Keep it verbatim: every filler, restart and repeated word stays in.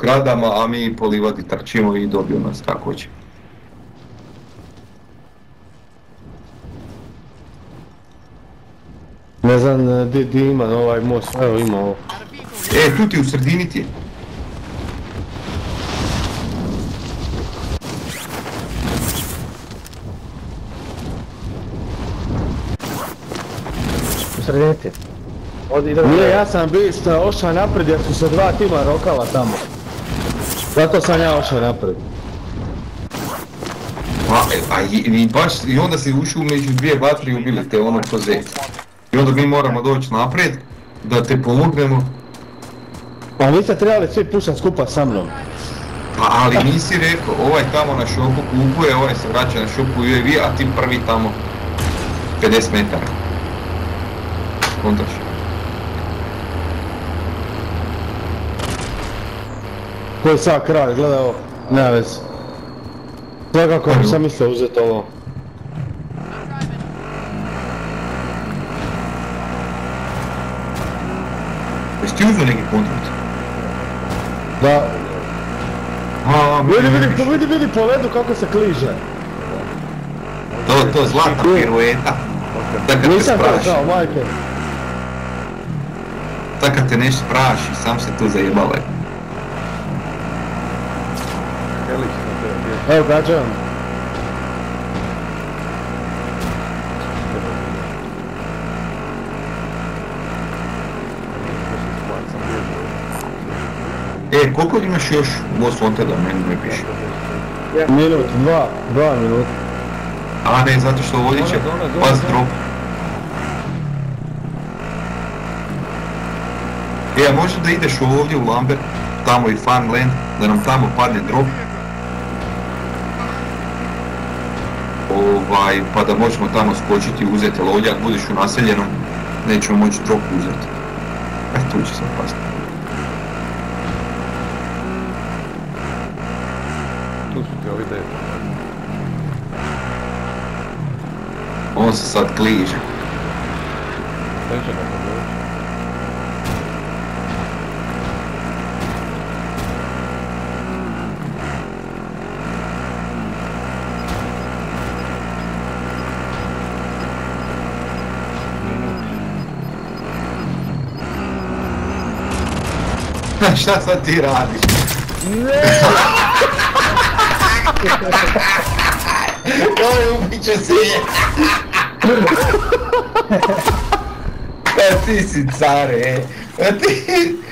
zgradama, a mi po livadi trčimo i dobiju nas kako će. Ne znam di, di ima ovaj most, evo ima ovo. E, tu ti u sredini ti je. U sredini ti. Odi, idemo. Nije, ja sam bio ošao naprijed jer su se dva tima rokala tamo. Zato sam ja ošao naprijed. A, a i, i baš, i onda si ušao među dvije vatre i ubili te ono ko zec. I onda mi moramo doći naprijed, da te pomognemo. Pa vi ste trebali svi pušat skupa sa mnom. Pa ali nisi rekao, ovaj tamo na šopu kupuje, ovaj se vraća na šopu U A V, a ti prvi tamo pedeset metara. Kontaš. Ko je sad kralj, gledaj ovo, nema veze. Svakako sam mislio uzeti ovo. Jesi ti uzeo neki kontrakt? Da. A, Vidi, vidi, po, vidi, vidi po ledu kako se kliže. To, to zlata pirueta. Da kad te Nisam to spraši. kao, majke. Da kad te nešto spraši, sam se tu zajebale. Evo gađam. E, koliko imaš još Most Wanteda, meni ne piše? Minut, dva, dva minuta. A ne, zato što ovdje će pas drop. E, a možda da ideš ovdje u Lambert, tamo i Farmland, da nam tamo padne drop. Ovaj, pa da možemo tamo skočiti i uzeti, ali ovdje ako budeš u naseljenom, nećemo moći drop uzeti. E, tu će sam pasti. Tu su ti ovi devet. On se sad kliže. Neće neko doći. Šta sad ti radiš? Ne! Ovo ubiće se je! A ti si care, a ti...